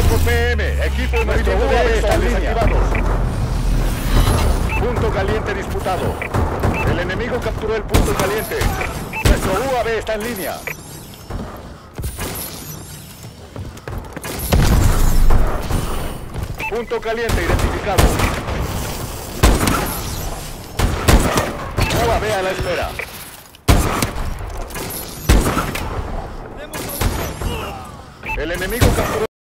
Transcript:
por PM. Equipo de movimiento de están desactivados. Punto caliente disputado. El enemigo capturó el punto caliente. Nuestro UAV está en línea. Punto caliente identificado. UAV a la espera. El enemigo capturó